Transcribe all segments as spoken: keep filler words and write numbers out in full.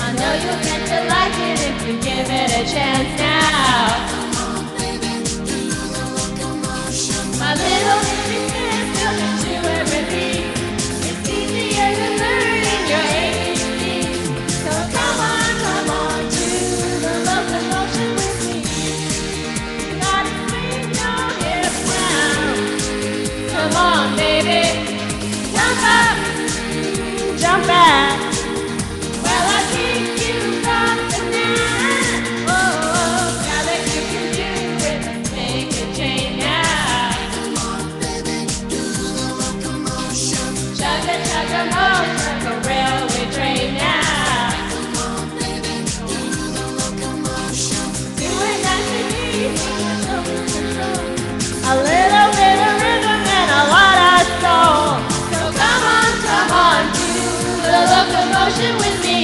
I know you'll get to like it if you give it a chance now. My little baby can still get you everything. It's easier than learning your A B Cs. So come on, come on to the locomotion with me. You gotta swing your hips now. Come on, baby. Jump up, jump back. Well, I think you got the knack. Oh, now that you can do it, make a change now. Chugga, chugga, motion, like a railway train now. Do it nice and easy, a little bit of rhythm and a lot of soul. So come on, come on, do the locomotion with me.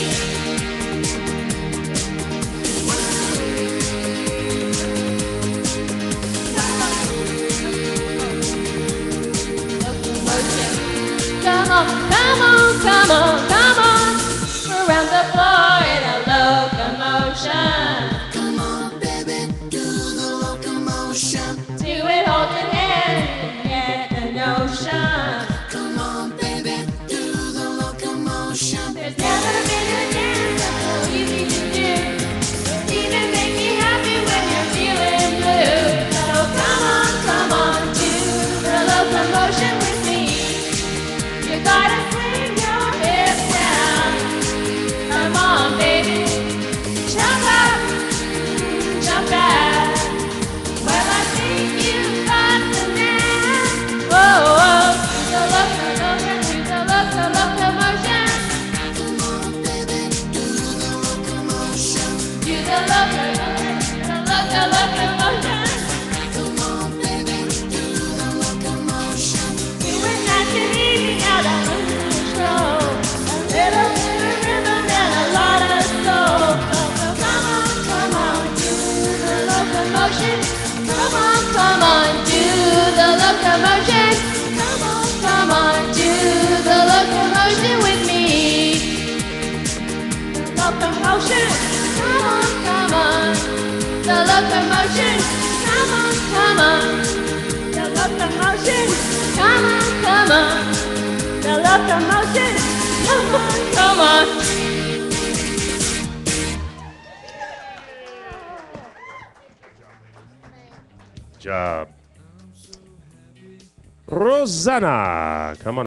Come on, come on, come on, come on, around the floor in a locomotion. Come on, baby, do the locomotion. Do it holding hands and get the notion. Come on, baby, do the locomotion. There's never been a dance that's so easy to do. It even makes me happy when you're feeling blue. So come on, come on, do the locomotion with me. You gotta swing your hips down. Come on, baby. Jump up, jump back. Well, I think you got the knack. Whoa, whoa. Do the locomotion, do the loco, locomotion. Come on, baby, do the locomotion. Do the locomotion, the loco, locomotion. Come on, baby, do the locomotion. Do it nice and easy, now don't lose control. A little bit of rhythm and a lot of soul. So, so come on, come on, do the locomotion. Come on, come on, do the locomotion. Come on, come on, do the locomotion with me. The locomotion, come on, come on. The locomotion, come on, come on. The locomotion, come on, come on. The locomotion, come on, come on. Job. Rosanna, come on.